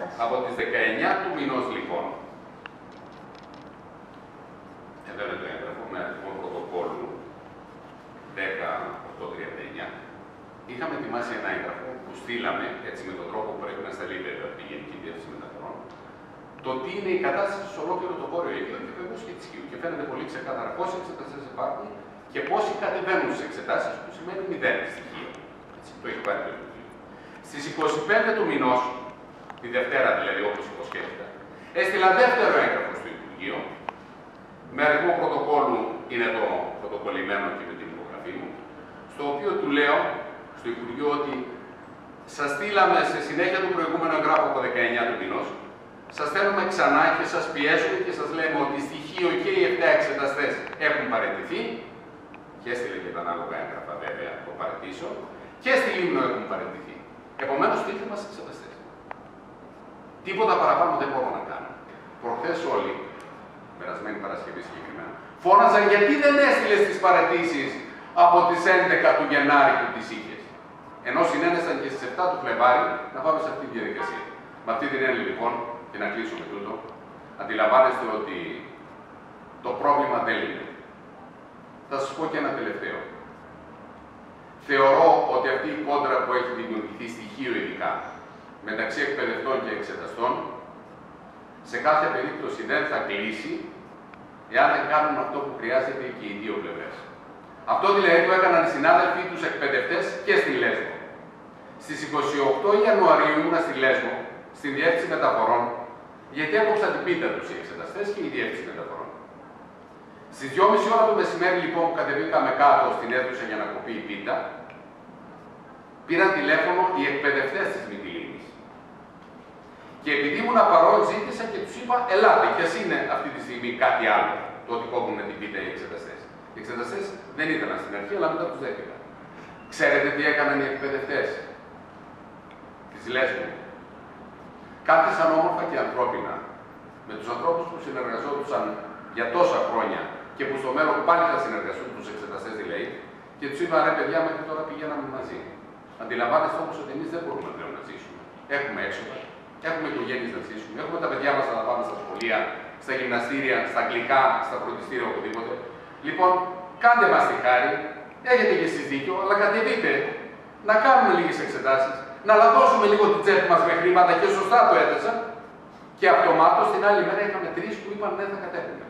Από τις 19 του μηνός, λοιπόν, εδώ είναι το έγγραφο με αριθμό πρωτοκόλλου 10.839. Είχαμε ετοιμάσει ένα έγγραφο που στείλαμε, έτσι με τον τρόπο που πρέπει να σταλεί βέβαια από τη Γενική Διεύθυνση Μεταφορών, το τι είναι η κατάσταση σε ολόκληρο το Βόρειο Αιγαίο και βεβαίως και της Χίου. Και φαίνεται πολύ ξεκάθαρα πόσοι εξεταστές υπάρχουν και πόσοι κατεβαίνουν στις εξετάσεις, που σημαίνει 0 στοιχείο. Έτσι, το έχει πάρει το Υπουργείο. Στις 25 του μηνός, τη Δευτέρα δηλαδή, όπως υποσχέθηκα, έστειλα δεύτερο έγγραφο στο Υπουργείο, με αριθμό πρωτοκόλλου, είναι το πρωτοκολλημένο και με την υπογραφή μου, στο οποίο του λέω στο Υπουργείο ότι σας στείλαμε σε συνέχεια του προηγούμενου εγγράφου από 19 του μηνός, σας στέλνουμε ξανά και σας πιέζουμε και σας λέμε ότι στοιχείο και οι 7 εξεταστές έχουν παραιτηθεί, και έστειλε και τα ανάλογα έγγραφα βέβαια από παραιτήσεων, και στη Λίμνο έχουν παραιτηθεί. Επομένως, στείλτε μας εξεταστές. Τίποτα παραπάνω δεν μπορώ να κάνω. Προχθές όλοι, περασμένη Παρασκευή συγκεκριμένα, φώναζαν γιατί δεν έστειλες τις παραιτήσεις από τις 11 του Γενάρη που τις είχες. Ενώ συνένεσαν και στις 7 του Φλεβάρη να πάμε σε αυτή τη διαδικασία. Με αυτή την έννοια λοιπόν, και να κλείσω με τούτο, αντιλαμβάνεστε ότι το πρόβλημα δεν λύνεται. Θα σας πω και ένα τελευταίο. Θεωρώ ότι αυτή η κόντρα που έχει δημιουργηθεί στοιχείο ειδικά μεταξύ εκπαιδευτών και εξεταστών, σε κάθε περίπτωση δεν θα κλείσει εάν δεν κάνουν αυτό που χρειάζεται και οι δύο πλευρές. Αυτό δηλαδή το έκαναν οι συνάδελφοι τους εκπαιδευτές και στη Λέσβο. Στις 28 Ιανουαρίου ήμουνα στη Λέσβο, στην Διεύθυνση Μεταφορών, γιατί έκοψαν την πίτα τους οι εξεταστές και η Διεύθυνση Μεταφορών. Στις 2.30 ώρα το μεσημέρι λοιπόν που κατεβήκαμε κάτω στην αίθουσα για να κοπεί η πίτα, πήραν τηλέφωνο οι εκπαιδευτές της Μυτιλήνης. Και επειδή ήμουν παρόν, ζήτησα και τους είπα: ελάτε, κι ας είναι αυτή τη στιγμή κάτι άλλο το ότι κόβουν την πίτα οι εξεταστές. Οι εξεταστές δεν ήθελαν στην αρχή, αλλά μετά τους δέχτηκαν. Ξέρετε τι έκαναν οι εκπαιδευτές της Λέσβου? Κάθισαν όμορφα και ανθρώπινα με τους ανθρώπους που συνεργαζόντουσαν για τόσα χρόνια και που στο μέλλον πάλι θα συνεργαστούν, τους εξεταστές δηλαδή, και τους είπαν: ρε παιδιά, μέχρι τώρα πηγαίναμε μαζί. Αντιλαμβάνεστε όμως ότι εμείς δεν μπορούμε πλέον να ζήσουμε. Έχουμε έξοδα, έχουμε οικογένειες να ζήσουμε, έχουμε τα παιδιά μας να πάνε στα σχολεία, στα γυμναστήρια, στα αγγλικά, στα φροντιστήρια, οπουδήποτε. Λοιπόν, κάντε μας τη χάρη, έχετε και εσείς δίκιο, αλλά κατεβείτε να κάνουμε λίγες εξετάσεις, να λαδώσουμε λίγο την τσέπη μας με χρήματα και σωστά το έθεσα. Και αυτομάτως την άλλη μέρα είχαμε 3 που είπαν ναι, θα κατέβουμε.